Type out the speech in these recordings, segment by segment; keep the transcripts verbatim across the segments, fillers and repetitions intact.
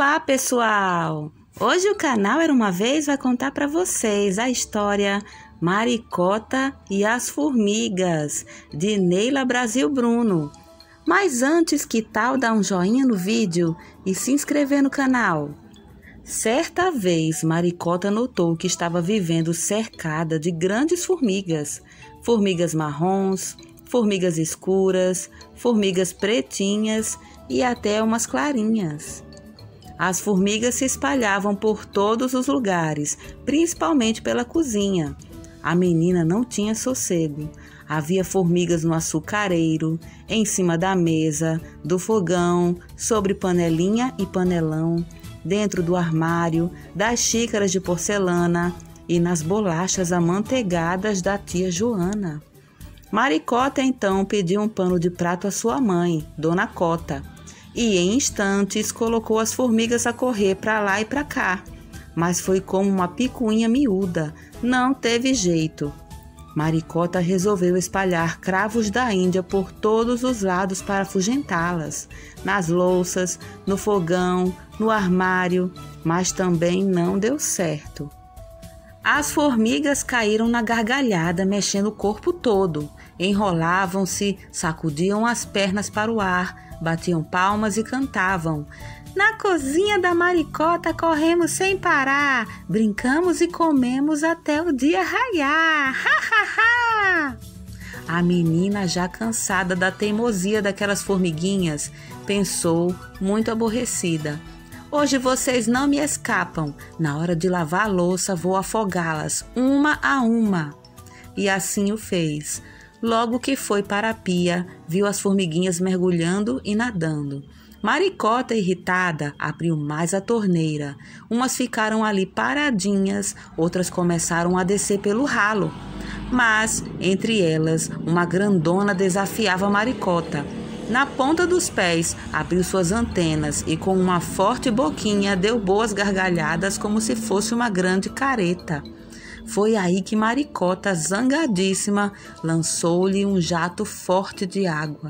Olá, pessoal! Hoje o canal Era Uma Vez vai contar para vocês a história Maricota e as Formigas, de Neila Brasil Bruno. Mas antes, que tal dar um joinha no vídeo e se inscrever no canal? Certa vez, Maricota notou que estava vivendo cercada de grandes formigas, formigas marrons, formigas escuras, formigas pretinhas e até umas clarinhas. As formigas se espalhavam por todos os lugares, principalmente pela cozinha. A menina não tinha sossego. Havia formigas no açucareiro, em cima da mesa, do fogão, sobre panelinha e panelão, dentro do armário, das xícaras de porcelana e nas bolachas amanteigadas da tia Joana. Maricota então pediu um pano de prato à sua mãe, Dona Cota, e em instantes colocou as formigas a correr para lá e para cá. Mas foi como uma picuinha miúda, não teve jeito. Maricota resolveu espalhar cravos da Índia por todos os lados para afugentá-las, nas louças, no fogão, no armário, mas também não deu certo. As formigas caíram na gargalhada, mexendo o corpo todo. Enrolavam-se, sacudiam as pernas para o ar, batiam palmas e cantavam. Na cozinha da Maricota corremos sem parar, brincamos e comemos até o dia raiar. Ha, ha, ha! A menina, já cansada da teimosia daquelas formiguinhas, pensou, muito aborrecida. Hoje vocês não me escapam. Na hora de lavar a louça, vou afogá-las, uma a uma. E assim o fez. Logo que foi para a pia, viu as formiguinhas mergulhando e nadando. Maricota, irritada, abriu mais a torneira. Umas ficaram ali paradinhas, outras começaram a descer pelo ralo. Mas, entre elas, uma grandona desafiava Maricota. Na ponta dos pés, abriu suas antenas e com uma forte boquinha deu boas gargalhadas como se fosse uma grande careta. Foi aí que Maricota, zangadíssima, lançou-lhe um jato forte de água.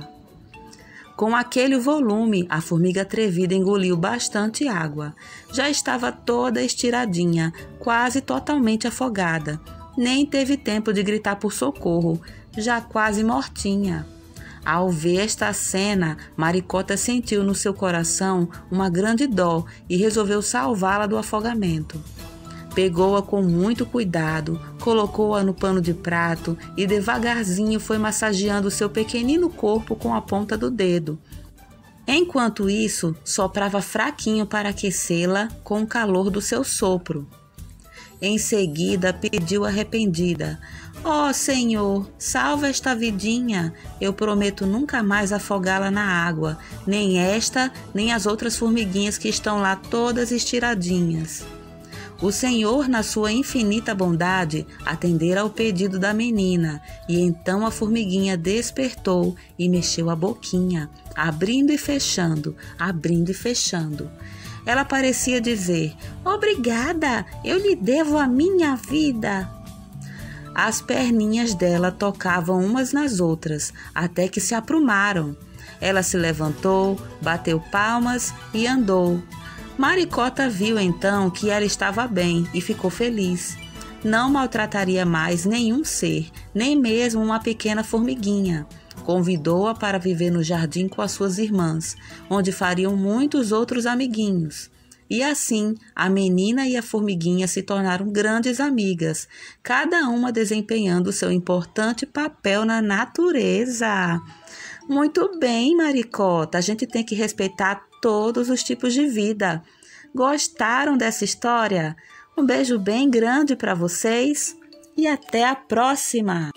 Com aquele volume, a formiga atrevida engoliu bastante água. Já estava toda estiradinha, quase totalmente afogada. Nem teve tempo de gritar por socorro, já quase mortinha. Ao ver esta cena, Maricota sentiu no seu coração uma grande dó e resolveu salvá-la do afogamento. Pegou-a com muito cuidado, colocou-a no pano de prato e devagarzinho foi massageando seu pequenino corpo com a ponta do dedo. Enquanto isso, soprava fraquinho para aquecê-la com o calor do seu sopro. Em seguida, pediu arrependida: ó Senhor, salva esta vidinha, eu prometo nunca mais afogá-la na água, nem esta, nem as outras formiguinhas que estão lá todas estiradinhas. O Senhor, na sua infinita bondade, atendera ao pedido da menina, e então a formiguinha despertou e mexeu a boquinha, abrindo e fechando, abrindo e fechando. Ela parecia dizer: obrigada, eu lhe devo a minha vida. As perninhas dela tocavam umas nas outras, até que se aprumaram. Ela se levantou, bateu palmas e andou. Maricota viu então que ela estava bem e ficou feliz. Não maltrataria mais nenhum ser, nem mesmo uma pequena formiguinha. Convidou-a para viver no jardim com as suas irmãs, onde fariam muitos outros amiguinhos. E assim, a menina e a formiguinha se tornaram grandes amigas, cada uma desempenhando seu importante papel na natureza. Muito bem, Maricota, a gente tem que respeitar todos os tipos de vida. Gostaram dessa história? Um beijo bem grande para vocês e até a próxima!